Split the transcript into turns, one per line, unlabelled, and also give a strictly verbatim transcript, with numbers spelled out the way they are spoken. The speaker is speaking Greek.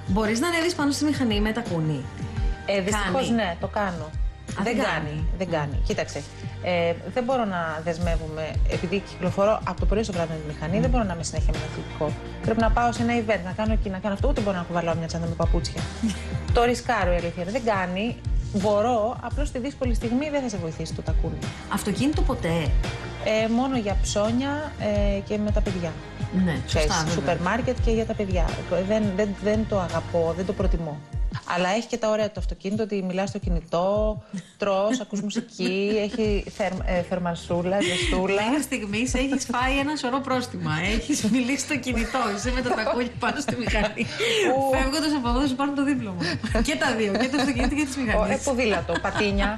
Μπορείς να ανέβεις πάνω στη μηχανή με τακούνι?
Ε, δυστυχώς ναι, το κάνω.
Α,
δεν
δεν
κάνει.
κάνει.
Δεν κάνει. Κοίταξε. Ε, δεν μπορώ να δεσμεύομαι, επειδή κυκλοφορώ από το πρωί στο βράδυ με τη μηχανή, mm. δεν μπορώ να είμαι συνέχεια με αθλητικό. Πρέπει να πάω σε ένα event, να κάνω εκεί, να κάνω αυτό. Ούτε μπορώ να κουβαλάω μια τσάντα με παπούτσια. Το ρισκάρω η αλήθεια. Δεν κάνει. Μπορώ, απλώς στη δύσκολη στιγμή δεν θα σε βοηθήσει το τακούνι.
Αυτοκίνητο ποτέ?
Ε, μόνο για ψώνια ε, και με τα παιδιά.
Ναι, σωστά.
Σούπερ μάρκετ και για τα παιδιά. Δεν, δεν, δεν το αγαπώ, δεν το προτιμώ. Αλλά έχει και τα ωραία του αυτοκίνητο, ότι μιλάς στο κινητό, τρως, ακούς μουσική, έχει θερ, ε, θερμανσούλα, ζεστούλα.
Μέχρι στιγμής έχεις φάει ένα σωρό πρόστιμα. Έχεις μιλήσει στο κινητό, είσαι με τα τακούνια πάνω στη μηχανή. Φεύγοντας από εδώ θα σου πάρουν το δίπλωμα. Και τα δύο, και το αυτοκίνητο και τις μηχανές.
Ε, ποδήλατο, πατίνια.